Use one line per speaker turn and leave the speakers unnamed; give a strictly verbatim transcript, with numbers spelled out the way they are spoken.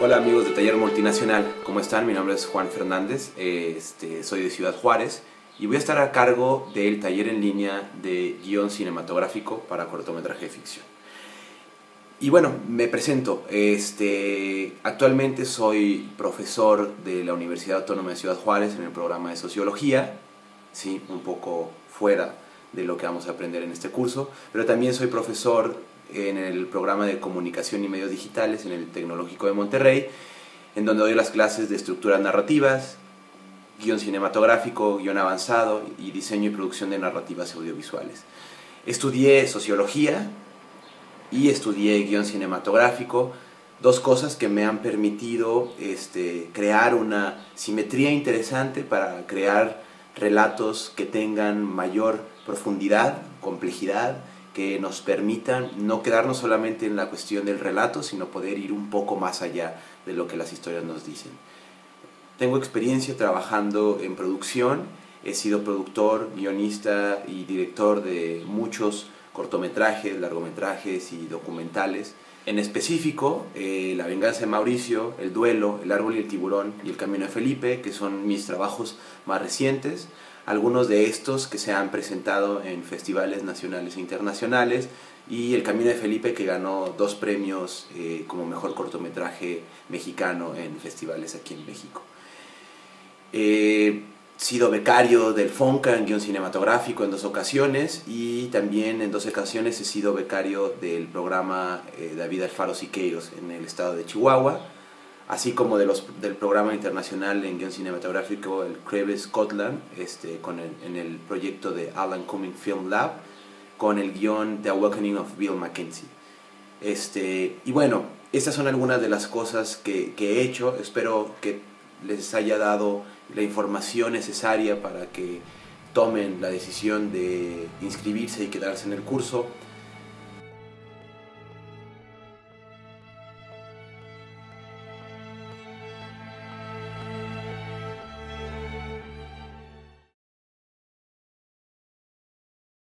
Hola amigos de Taller Multinacional, ¿cómo están? Mi nombre es Juan Fernández, este, soy de Ciudad Juárez y voy a estar a cargo del taller en línea de guión cinematográfico para cortometraje de ficción. Y bueno, me presento, este, actualmente soy profesor de la Universidad Autónoma de Ciudad Juárez en el programa de Sociología, ¿sí? Un poco fuera de lo que vamos a aprender en este curso, pero también soy profesor en el programa de Comunicación y Medios Digitales en el Tecnológico de Monterrey, en donde doy las clases de estructuras narrativas, guión cinematográfico, guión avanzado y diseño y producción de narrativas audiovisuales. Estudié sociología y estudié guión cinematográfico, dos cosas que me han permitido este, crear una simetría interesante para crear relatos que tengan mayor profundidad, complejidad, que nos permitan no quedarnos solamente en la cuestión del relato, sino poder ir un poco más allá de lo que las historias nos dicen. Tengo experiencia trabajando en producción, he sido productor, guionista y director de muchos cortometrajes, largometrajes y documentales. En específico, eh, La venganza de Mauricio, El duelo, El árbol y el tiburón y El camino de Felipe, que son mis trabajos más recientes. Algunos de estos que se han presentado en festivales nacionales e internacionales, y El camino de Felipe, que ganó dos premios eh, como mejor cortometraje mexicano en festivales aquí en México. He sido becario del FONCA en guión cinematográfico en dos ocasiones, y también en dos ocasiones he sido becario del programa eh, David Alfaro Siqueiros en el estado de Chihuahua, así como de los, del programa internacional en guión cinematográfico, el Creves Scotland, este, con el, en el proyecto de Alan Cumming Film Lab, con el guión The Awakening of Bill Mackenzie. Este, y bueno, estas son algunas de las cosas que, que he hecho. Espero que les haya dado la información necesaria para que tomen la decisión de inscribirse y quedarse en el curso.